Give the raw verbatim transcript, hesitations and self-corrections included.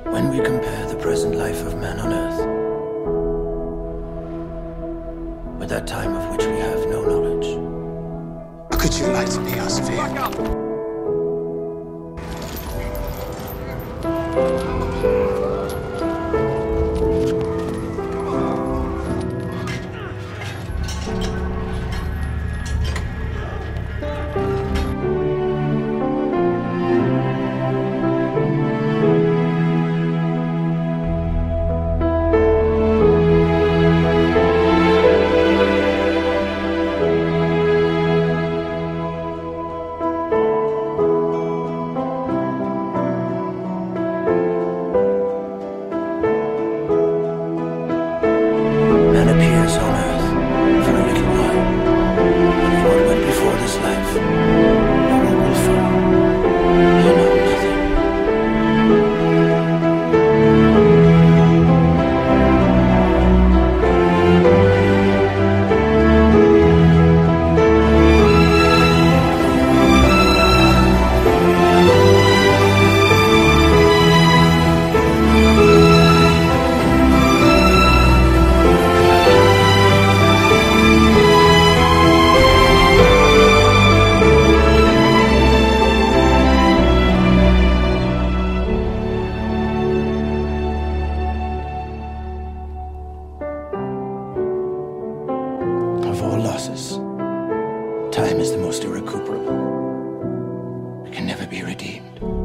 When we compare the present life of man on Earth with that time of which we have no knowledge. How could you lie to me, Asafir? Man appears on Earth for a little while, but of what went before this life, or what will follow, I know nothing. Of all losses, time is the most irrecuperable. It can never be redeemed.